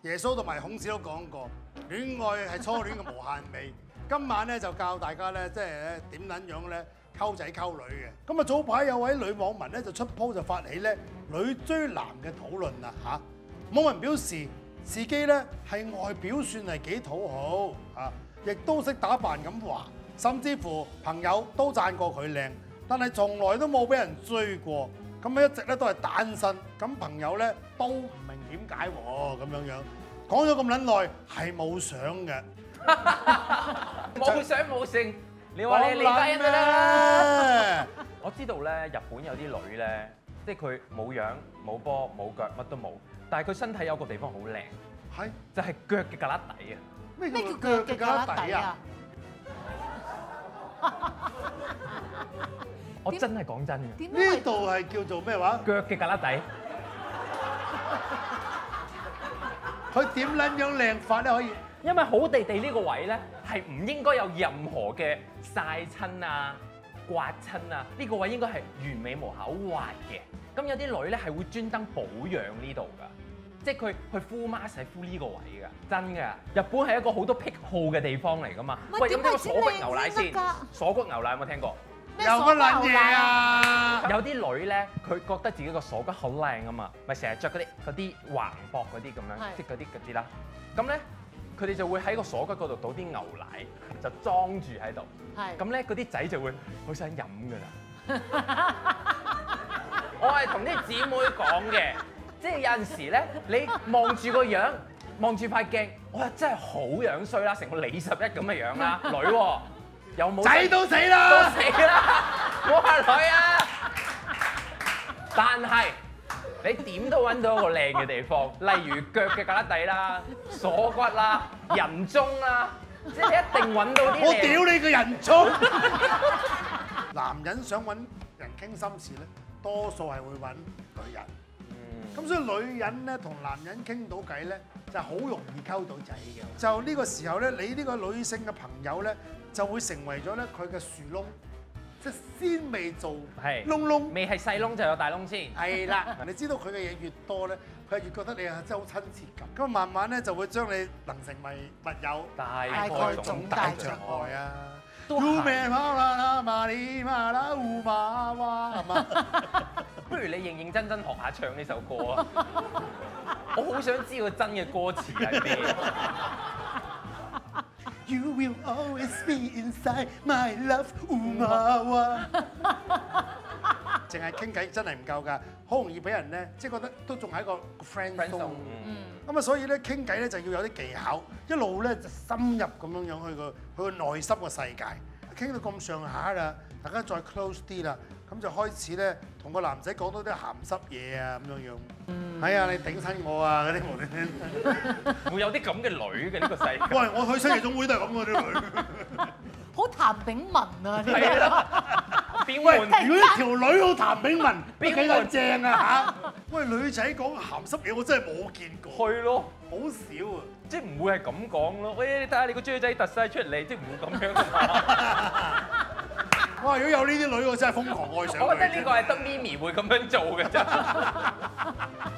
耶穌同埋孔子都講過，戀愛係初戀嘅無限美。今晚咧就教大家咧，即係咧點撚樣咧溝仔溝女嘅。咁啊早排有位女網民咧就出 post 就發起咧女追男嘅討論啦嚇。網民表示自己咧係外表算係幾討好啊，亦都識打扮咁話，甚至乎朋友都讚過佢靚，但係從來都冇俾人追過。咁啊一直咧都係單身。咁朋友咧都唔明點解喎咁樣樣。講咗咁撚耐係冇相嘅。 冇相冇性，你話你理解人哋啦。我知道咧，日本有啲女咧，即係佢冇樣冇波冇腳乜都冇，但係佢身體有個地方好靚，係就係腳嘅旮旯底啊！ 咩叫腳嘅旮旯底啊？ 我真係講真嘅。 呢度係叫做咩話？ 腳嘅旮旯底。 佢點撚樣靚法咧？可以？ 因為好地地呢個位咧係唔應該有任何嘅曬親啊、刮親啊，呢個位應該係完美無瑕好滑嘅。咁有啲女咧係會專登保養呢度㗎，即係佢去敷 mask 係敷呢個位㗎，真㗎。日本係一個好多癖好嘅地方嚟㗎嘛。喂，有冇聽過鎖骨牛奶先？鎖骨牛奶有冇聽過？ 有乜撚嘢啊？ 有啲女咧，佢覺得自己個鎖骨好靚啊嘛，咪成日着嗰啲橫膊嗰啲咁樣，即係嗰啲啦。咁咧。佢哋就會喺個鎖骨嗰度倒啲牛奶，就裝住喺度。係。咁咧，嗰啲仔就會好想飲㗎啦。我係同啲姊妹講嘅，即係有陣時咧，你望住個樣，望住塊鏡，哇！真係好樣衰啦，成個李十一咁嘅樣啦，女喎，又冇仔都死啦， 都死啦，冇話女啊。但係。你點都揾到一個靚嘅地方，例如腳嘅旮旯底啦、鎖骨啦、人中啦，即係你一定揾到啲靚。 我屌你個人中！男人想揾人傾心事咧，多數係會揾女人。咁所以女人咧同男人傾到偈咧，就好容易溝到仔嘅。就呢個時候咧，你呢個女性嘅朋友咧，就會成為咗咧佢嘅樹窿。即係先未做窿窿， 未係細窿就有大窿先。 係啦，你知道佢嘅嘢越多咧，佢係越覺得你係真係好親切感。咁慢慢咧就會將你能成為密友， 大概總大障礙啊！ 都係。不如你認認真真學下唱呢首歌啊！我好想知道真嘅歌詞係咩。 You will always be inside my love， 淨係傾偈真係唔夠㗎，好容易俾人咧，即係覺得都仲係一個 friend zone。咁啊，所以咧傾偈咧就要有啲技巧，一路咧就深入咁樣樣去個內心嘅世界。傾到咁上下啦，大家再 close 啲啦，咁就開始咧同個男仔講多啲鹹濕嘢啊咁樣樣。係啊，你頂親我啊嗰啲無端。 會有啲咁嘅女嘅呢個世界。 喂，我去新夜總會都係咁嘅啲女。 好譚炳文啊！ 係啦。邊喂，如果條女好譚炳文，邊幾個正啊嚇？喂，女仔講鹹濕嘢，我真係冇見過。 係咯， 好少啊！ 即係唔會係咁講咯。喂，你睇下你個豬仔突晒出嚟，即係唔會咁樣。 哇！如果有呢啲女，我真係瘋狂愛上佢。 我覺得呢個係得咪咪會咁樣做嘅啫。